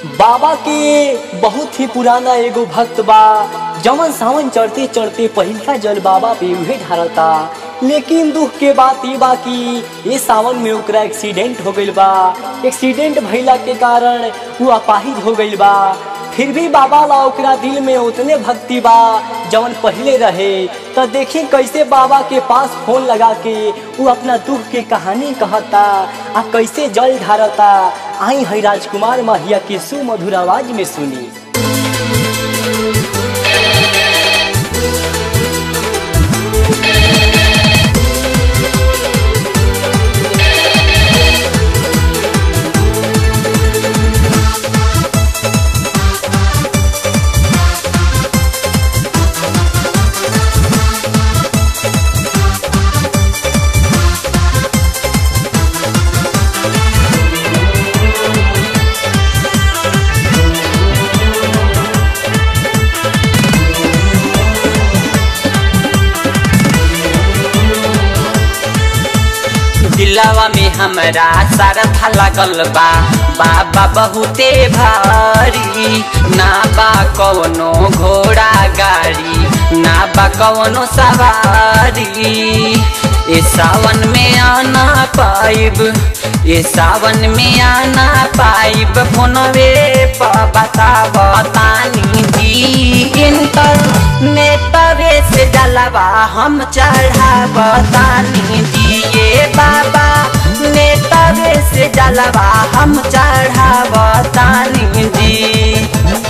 बाबा के बहुत ही पुराना एगो भक्त बा जवन सावन चढ़ते चढ़ते पहिला जल बाबा पे उहे ढारता। लेकिन दुख के बात ई बा कि ये सावन में ओकरा एक्सीडेंट हो गइल बा। एक्सीडेंट भइला के कारण वो अपाहिज हो गइल बा। फिर भी बाबा ला ओकरा दिल में उतने भक्ति बा जवन पहले रहे। तो देखी कैसे बाबा के पास फोन लगा के वो अपना दुख के कहानी कहता आ कैसे जल ढारता। आई है राजकुमार माहिया की सुमधुर आवाज में सुनी। दिलवा में हमरा सरधा लगल बा बाबा बहुते भारी। ना बा कवनो घोड़ा गाड़ी ना बा कवनो सवारी। ये सावन में आना पाइब ये सावन में आना पाइब फोनवे पर बतानी जी। इंटरनेटवे से जलवा हम चढ़ावतानी जी। ये बाबा नेटवे से जलवा हम चढ़ावतानी जी।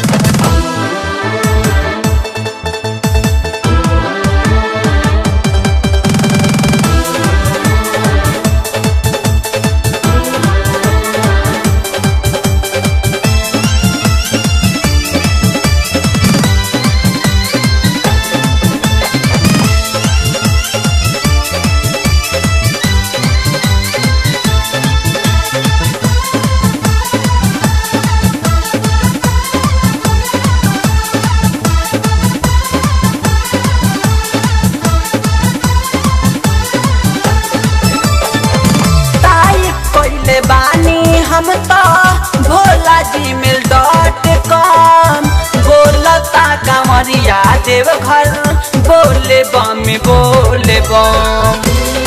हम तो भोला gmail.com बोलता कांवरिया देव घर बोले बम बोले बम।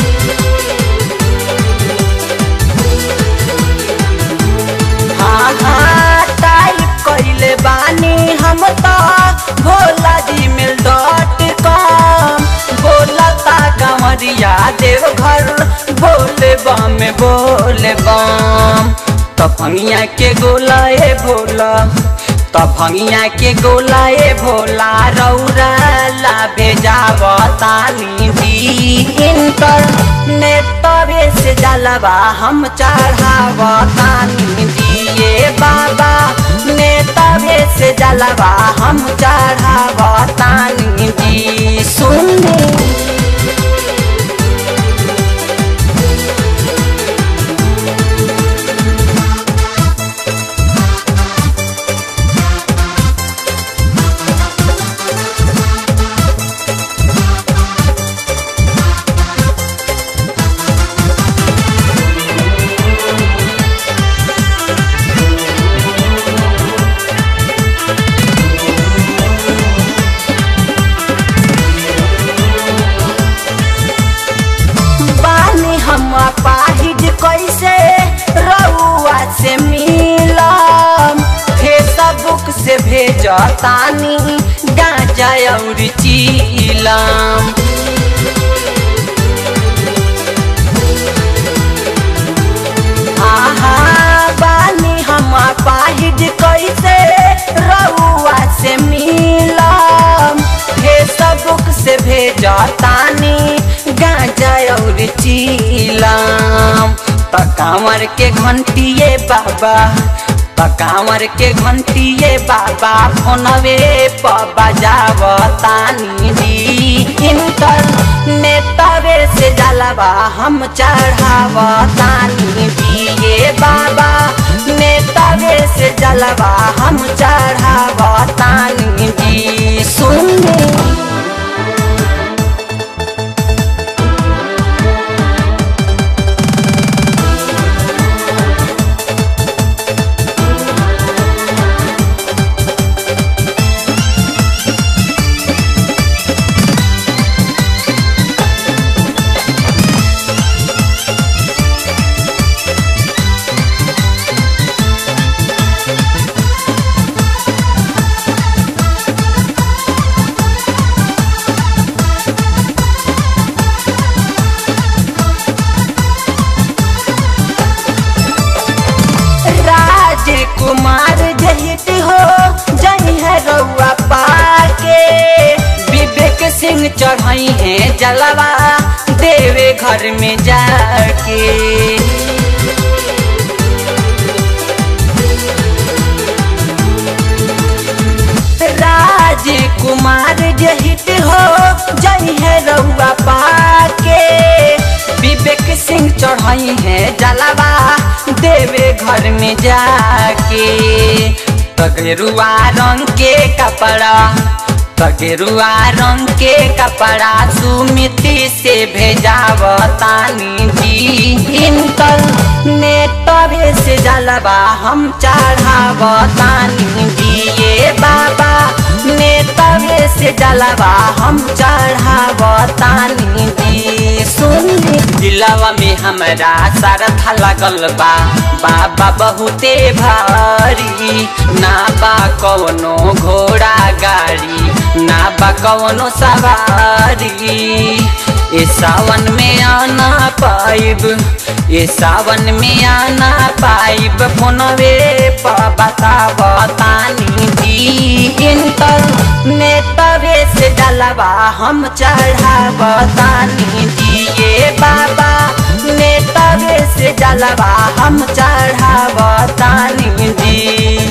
हाँ हाँ टाइप कइले बानी हम तो भोला gmail.com बोलता कांवरिया देव घर बोले बम बोले बम। तफंगिया के गोला ए भोला तफंगिया के गोला ए भोला रौरा ला भेजावतानी जी। इंटरनेटवे से जलवा हम चढ़ावतानी जी। ये बाबा नेटवे से जलवा हम चढ़ावतानी जी। सुनी पाहिज कैसे रउआ से मिलम। फेसबुक से भेजतानी गांजा और चीलम। आहा बानी हम पाहिज कैसे रउआ से मिलम। फेसबुक से भेजतानी गांजा और चीलम। कांवर के घंटिए बाबा कांवर के घंटिए बाबा फोनवे पर बजावतानी जी। इंटरनेटवे से जलवा हम चढ़ावतानी जी। ये बाबा नेटवे से जलवा हम चढ़ावतानी जी। सुनी जलवा देवे घर में जाके। राजकुमार जहित हो जई है रउआ पाके, विवेक सिंह चढ़ाई है जलवा देवे घर में जाके। तगेरुआ रंग के कपड़ा, तगेरुआ रंग के कपड़ा सुमिति से भेजावतानी जी। इंटरनेट से जलवा हम चढ़ावतानी जी। ये बाबा नेतवे से जलवा हम चढ़ावतानी जी। सुन दिलवा में हमरा श्रद्धा लगल बा, बाबा बहुते भारी। ना बा कवनो घोड़ा गाड़ी, ना बा कवनो सवारी। ए सावन में आना पाइब, ए सावन में आना पाइब, फोनवे पर बतावतानी जी। इंटरनेटवे से जलवा हम चढ़ावतानी जी। ये बाबा नेटवे से जलवा हम चढ़ावतानी जी।